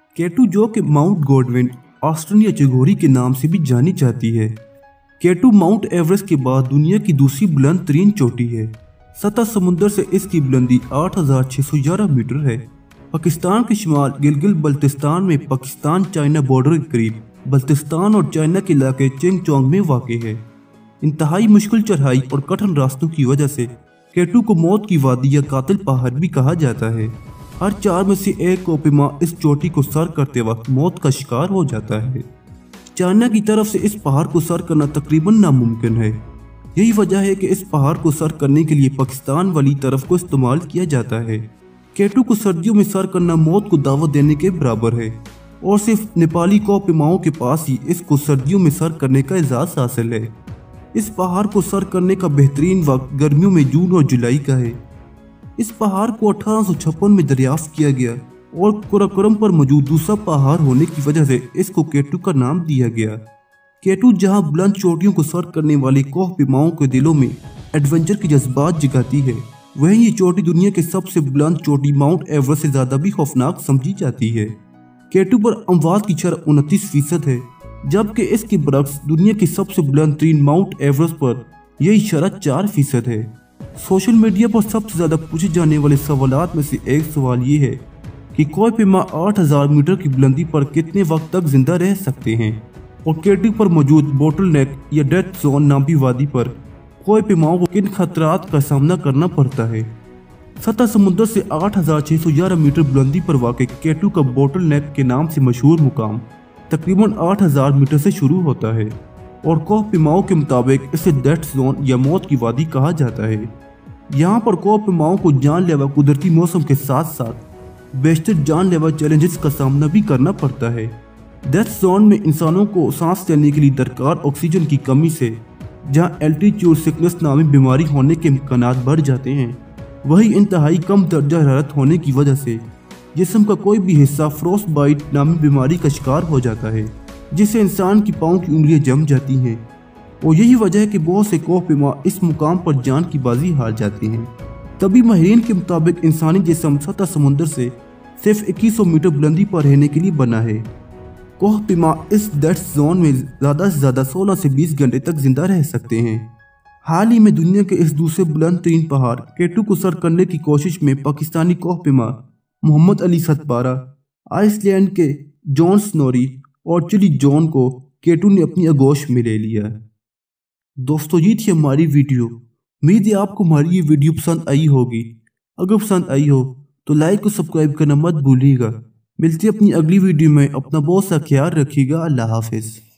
केटू जो कि mount Godwin Australia चौघोरी के नाम से भी जानी जाती है। केटू माउंट एवरेस्ट के बाद दुनिया की दूसरी बुलंद तरीन चोटी है। सतह समुद्र से इसकी बुलंदी 8,611 मीटर है। पाकिस्तान के शुमाल गिलगित बल्तिस्तान में पाकिस्तान चाइना बॉर्डर के करीब बल्तिस्तान और चाइना के इलाके चिंगचोंग में वाक़ है। इंतहाई मुश्किल चढ़ाई और कठिन रास्तों की वजह से केटू को मौत की वादी या कातिल पहाड़ भी कहा जाता है। हर 4 में से एक कोहिमा इस चोटी को सर करते वक्त मौत का शिकार हो जाता है। चाइना की तरफ से इस पहाड़ को सर करना तकरीबन नामुमकिन है। यही वजह है कि इस पहाड़ को सर करने के लिए पाकिस्तान वाली तरफ को इस्तेमाल किया जाता है। केटू को सर्दियों में सर करना मौत को दावत देने के बराबर है और सिर्फ नेपाली कोहिमाओं के पास ही इसको सर्दियों में सर करने का एजाज़ हासिल है। इस पहाड़ को सर करने का बेहतरीन वक्त गर्मियों में जून और जुलाई का है। इस पहाड़ को 1856 में दरियाफ्त किया गया और काराकोरम पर मौजूद दूसरा पहाड़ होने की वजह से इसको केटू का नाम दिया गया। केटू जहां बुलंद चोटियों को सर करने वाले कोहिमाओं के दिलों में एडवेंचर के जज्बात जगाती है, वहीं ये चोटी दुनिया के सबसे बुलंद चोटी माउंट एवरेस्ट से ज़्यादा भी खौफनाक समझी जाती है। केटू पर अमवात की शरह 29% है, जबकि इसके बरक्स दुनिया की सबसे बुलंद तरीन माउंट एवरेस्ट पर यही शरह 4% है। सोशल मीडिया पर सबसे ज़्यादा पूछे जाने वाले सवालात में से एक सवाल ये है कि कोहिमा 8,000 मीटर की बुलंदी पर कितने वक्त तक जिंदा रह सकते हैं और केटू पर मौजूद बोटल नेक या डेथ जोन नामी वादी पर कोहिमाओं को किन खतरात का सामना करना पड़ता है। सतह समुद्र से 8,611 मीटर बुलंदी पर वाक़ केटू का बोटल नेक के नाम से मशहूर मुकाम तकरीबन 8,000 मीटर से शुरू होता है और कोहिमाओं के मुताबिक इसे डेथ जोन या मौत की वादी कहा जाता है। यहाँ पर कोहिमाओं को जानलेवा कुदरती मौसम के साथ साथ बेशतर जानलेवा चैलेंजेस का सामना भी करना पड़ता है। डेथ जोन में इंसानों को सांस लेने के लिए दरकार ऑक्सीजन की कमी से जहाँ एल्टीट्यूड सिकनेस नामी बीमारी होने के इम्कानात बढ़ जाते हैं, वही इंतहाई कम दर्जा हरारत होने की वजह से जिस्म का कोई भी हिस्सा फ्रोस्ट बाइट नामी बीमारी का शिकार हो जाता है, जिससे इंसान की पाँव की उंगलियां जम जाती हैं और यही वजह है कि बहुत से कोहिमा इस मुकाम पर जान की बाजी हार जाते हैं। तभी माहिरीन के मुताबिक इंसानी जिस्म सतह समुद्र से सिर्फ 2100 मीटर बुलंदी पर रहने के लिए बना है। कोहिमा इस डेथ जोन में ज़्यादा से ज़्यादा 16 से 20 घंटे तक जिंदा रह सकते हैं। हाल ही में दुनिया के इस दूसरे बुलंद तरीन पहाड़ केटू को सर करने की कोशिश में पाकिस्तानी कोहिमा मोहम्मद अली सतपारा, आइसलैंड के जॉन स्नोरी और चिली जॉन को केटू ने अपनी आगोश में ले लिया। दोस्तों, ये थी हमारी वीडियो। उम्मीद है आपको हमारी ये वीडियो पसंद आई होगी। अगर पसंद आई हो तो लाइक और सब्सक्राइब करना मत भूलिएगा। मिलते हैं अपनी अगली वीडियो में। अपना बहुत सा ख्याल रखिएगा। अल्लाह हाफिज़।